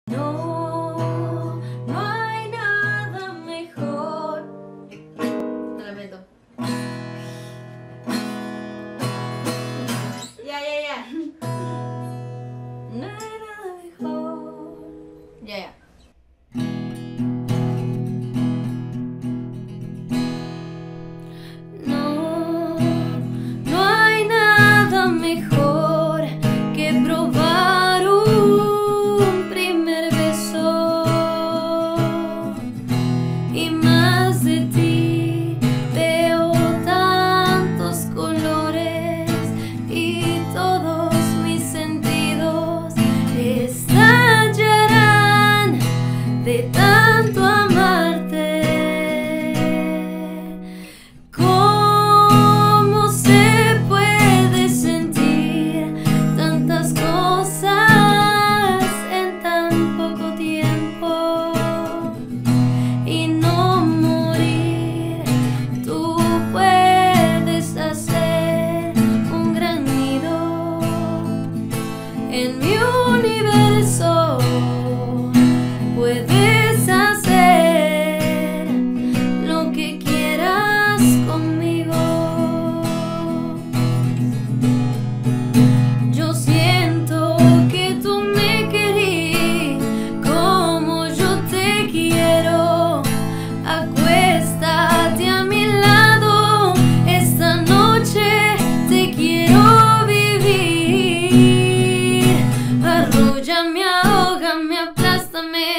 No, no hay nada mejor. Lo lamento. Ya. No hay nada mejor. Ya. No, no hay nada mejor que probar un primer beso. Y más de ti veo tantos colores y todos mis sentidos estallarán de tanto amarte. ¿Cómo se puede sentir tantas cosas en tan poco tiempo y no morir? Tú puedes hacer un gran nido en mi universo. Puedes hacer lo que quieras conmigo. Yo siento que tú me querís como yo te quiero. Acuéstate a mi lado, esta noche te quiero vivir. Arróllame, ahógame, aplástame.